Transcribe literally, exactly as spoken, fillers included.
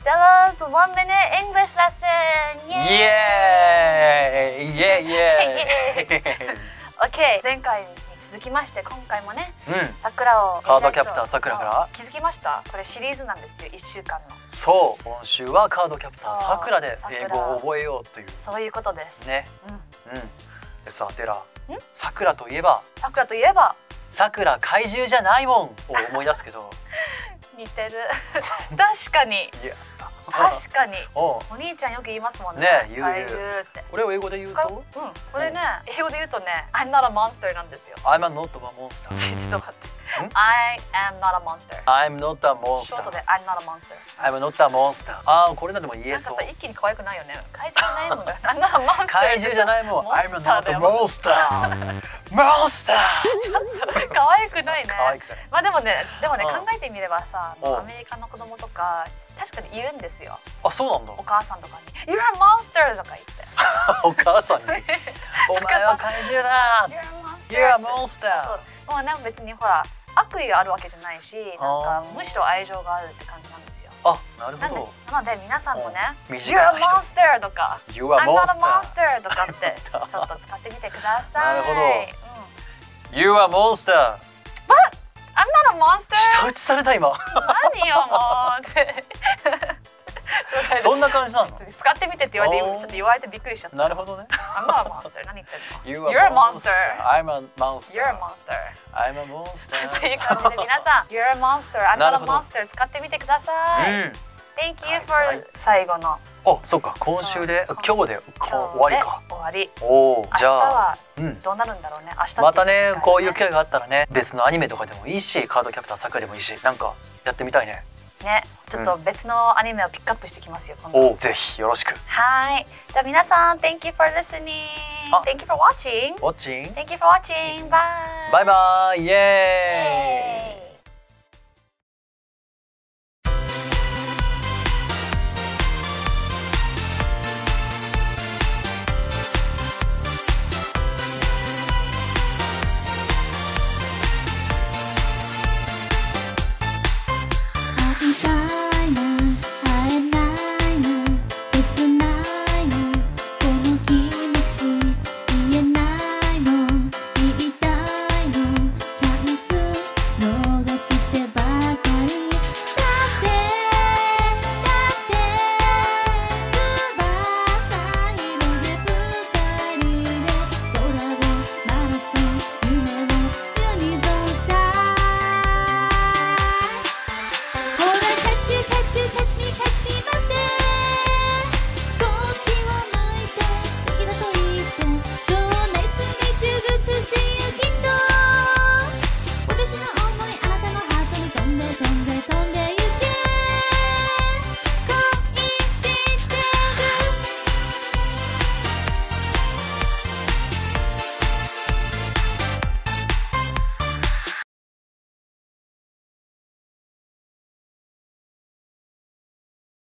Tell us one minute English lesson! Yay! Yay! Yay! OK! 前回に続きまして今回もね、 うん、 桜をカードキャプターさくらから気づきました。これシリーズなんですよ、いっしゅうかんの。 そう、今週はカードキャプターさくらで英語を覚えようという。 そういうことです。 ね。うん。うん。でさ、テラ、さくらといえば、 さくらといえば、 さくら怪獣じゃないもんを思い出すけど。 似てる。確かに。 いや。 確かに。 お兄ちゃんよく言いますもんね。 ね、言う怪獣って。 これを英語で言うと、 うん、これね、英語で言うとね、I'm not a monster なんですよ。 I'm not a monster。 ちょっと待って。I am not a monster。 I'm not a monster。 ショートで I'm not a monster。 I'm not a monster。ああ、これなんでも言えそう。 なんかさ、一気に可愛くないよね。怪獣じゃないもんが。I'm not a monster。 怪獣じゃないもん。I'm not a monster。monster。 ちょっと可愛くないね。 可愛くない。 まあでもね、でもね、考えてみればさ、アメリカの子供とか確かに言うんですよ。 あ、そうなんだ。 お母さんとかに You're a monster とか言って。 お母さんにお前は怪獣だ。 You're a monster。 もうね、別にほら悪意があるわけじゃないし、なんかむしろ愛情があるって感じなんですよ。 あ、なるほど。 なので皆さんもね You're a monster とか I'm not a monster とかってちょっと使ってみてください。 なるほど。You're a monster。 But I'm not a monster。 舌打ちされた今。 何よもうってそんな感じなの？ 使ってみてって言われてちょっと言われてびっくりしちゃった。 なるほどね。 I'm not a monster。 何言ってんの？ You're a monster。 I'm a monster。 You're a monster。 I'm a monster。 そういう感じで皆さん You're a monster。 I'm not a monster 使ってみてください。Thank you for 最後の。 あ、そうか、今週で今日で終わりか。 終わり。 おお、じゃあ明日はどうなるんだろうね。明日またね、こういう機会があったらね、別のアニメとかでもいいし、カードキャプターさくらでもいいし、なんかやってみたいね。 ね、ちょっと別のアニメをピックアップしてきますよ。 お、ぜひよろしく。 はい。じゃあ皆さん Thank you for listening。 Thank you for watching。 Watching。 Thank you for watching。 Bye。 バイバイ。イエーイ。